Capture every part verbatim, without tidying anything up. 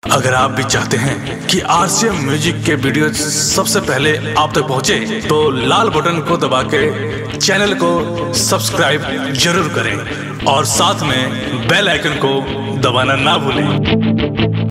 अगर आप भी चाहते हैं कि आरसीएम म्यूजिक के वीडियो सबसे पहले आप तक पहुंचे, तो लाल बटन को दबा के चैनल को सब्सक्राइब जरूर करें और साथ में बेल आइकन को दबाना ना भूलें।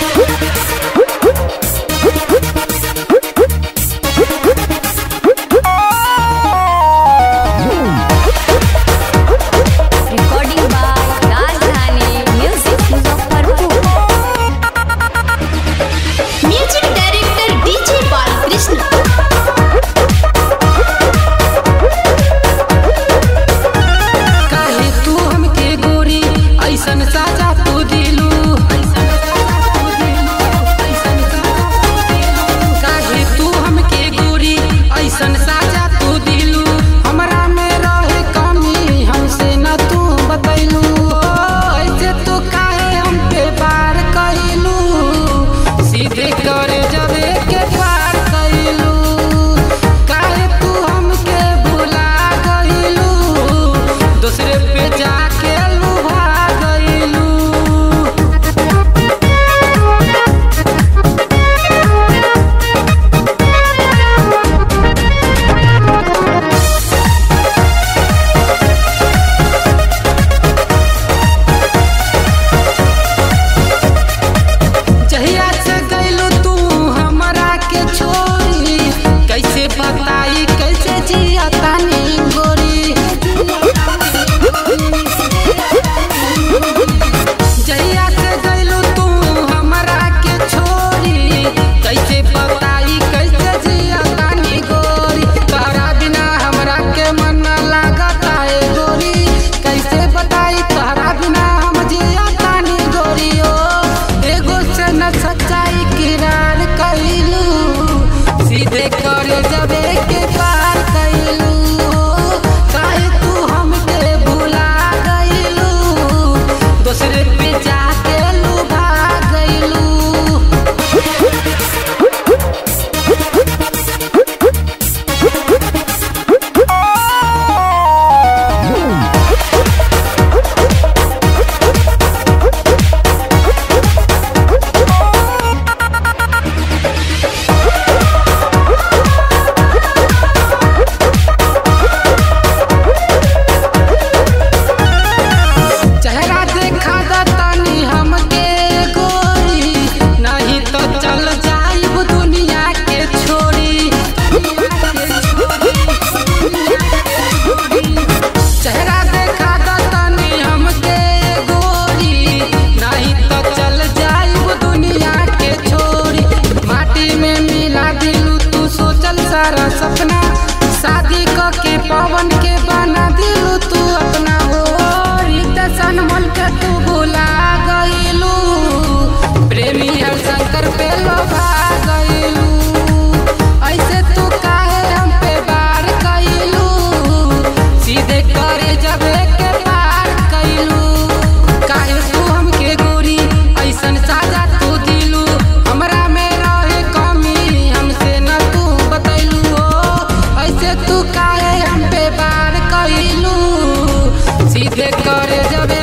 सपना शादी क के पवन के बना दिलू तू अपना हो रितेशन मन के तू भुला गइलू प्रेमी हर शंकर पे लोभा गइलू ऐसे तू काहे हम पे बार कइलू सीधे करे जबे के पार कइलू काहे तू हमके गोरी ऐसन साजा तू दिलू हमरा में रहे कमी हमसे न तू बतैलू तू काहे हम पे बार कइलू सीधे करे जब